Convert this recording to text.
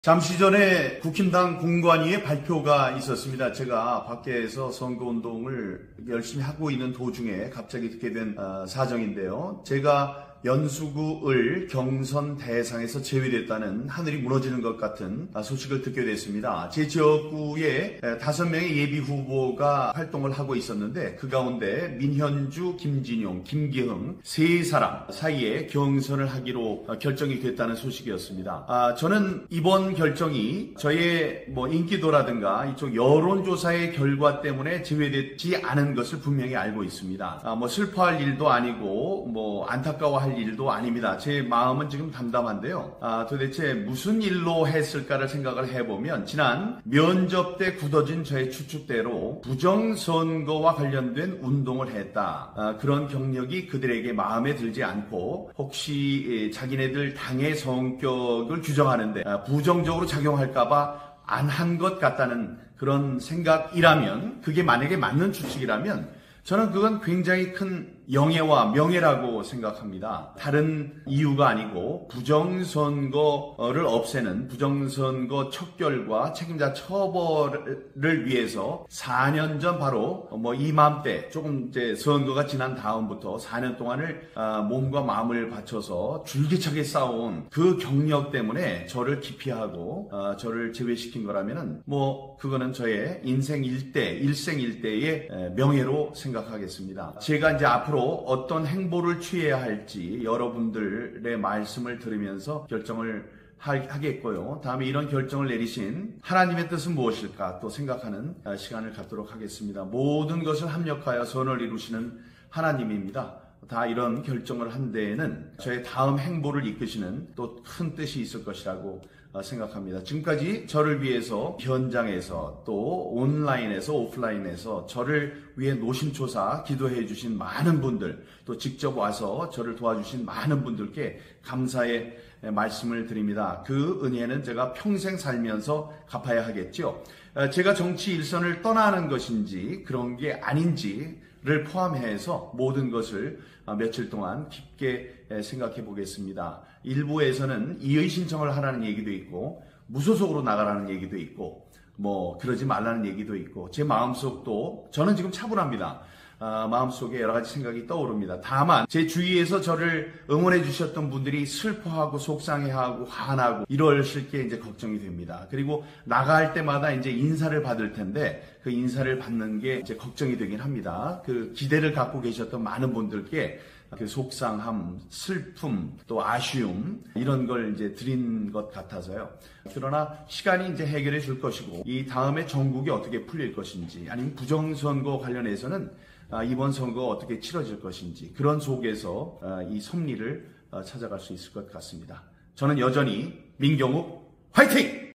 잠시 전에 국힘당 공관위의 발표가 있었습니다. 제가 밖에서 선거운동을 열심히 하고 있는 도중에 갑자기 듣게 된 사정인데요. 제가 연수구을 경선 대상에서 제외됐다는 하늘이 무너지는 것 같은 소식을 듣게 됐습니다. 제 지역구에 5명의 예비 후보가 활동을 하고 있었는데 그 가운데 민현주, 김진용, 김기흥 3사람 사이에 경선을 하기로 결정이 됐다는 소식이었습니다. 저는 이번 결정이 저의 인기도라든가 이쪽 여론조사의 결과 때문에 제외되지 않은 것을 분명히 알고 있습니다. 슬퍼할 일도 아니고 안타까워할 일도 아닙니다. 제 마음은 지금 담담한데요. 도대체 무슨 일로 했을까를 생각을 해보면 지난 면접 때 굳어진 저의 추측대로 부정선거와 관련된 운동을 했다. 그런 경력이 그들에게 마음에 들지 않고 혹시 자기네들 당의 성격을 규정하는데 부정적으로 작용할까봐 안 한 것 같다는 그런 생각이라면, 그게 만약에 맞는 추측이라면 저는 그건 굉장히 큰 영예와 명예라고 생각합니다. 다른 이유가 아니고 부정선거를 없애는 부정선거 척결과 책임자 처벌을 위해서 4년 전 바로 이맘때 조금 이제 선거가 지난 다음부터 4년 동안을 몸과 마음을 바쳐서 줄기차게 싸운 그 경력 때문에 저를 기피하고 저를 제외시킨 거라면은 그거는 저의 인생 일생일대의 명예로 생각하겠습니다. 제가 이제 앞으로 어떤 행보를 취해야 할지 여러분들의 말씀을 들으면서 결정을 하겠고요. 다음에 이런 결정을 내리신 하나님의 뜻은 무엇일까 또 생각하는 시간을 갖도록 하겠습니다. 모든 것을 합력하여 선을 이루시는 하나님입니다. 다 이런 결정을 한 데에는 저의 다음 행보를 이끄시는 또 큰 뜻이 있을 것이라고 생각합니다. 지금까지 저를 위해서 현장에서 또 온라인에서 오프라인에서 저를 위해 노심초사 기도해 주신 많은 분들, 또 직접 와서 저를 도와주신 많은 분들께 감사의 말씀을 드립니다. 그 은혜는 제가 평생 살면서 갚아야 하겠죠. 제가 정치 일선을 떠나는 것인지 그런 게 아닌지를 포함해서 모든 것을 며칠 동안 깊게 생각해 보겠습니다. 일부에서는 이의 신청을 하라는 얘기도 있고 무소속으로 나가라는 얘기도 있고 그러지 말라는 얘기도 있고 제 마음속도 저는 지금 차분합니다. 마음속에 여러 가지 생각이 떠오릅니다. 다만 제 주위에서 저를 응원해 주셨던 분들이 슬퍼하고 속상해하고 화나고 이러실 게 이제 걱정이 됩니다. 그리고 나갈 때마다 이제 인사를 받을 텐데 그 인사를 받는 게 이제 걱정이 되긴 합니다. 그 기대를 갖고 계셨던 많은 분들께 그 속상함, 슬픔, 또 아쉬움 이런 걸 이제 드린 것 같아서요. 그러나 시간이 이제 해결해 줄 것이고 이 다음에 전국이 어떻게 풀릴 것인지 아니면 부정선거 관련해서는 이번 선거가 어떻게 치러질 것인지 그런 속에서 이 섭리를 찾아갈 수 있을 것 같습니다. 저는 여전히 민경욱 화이팅!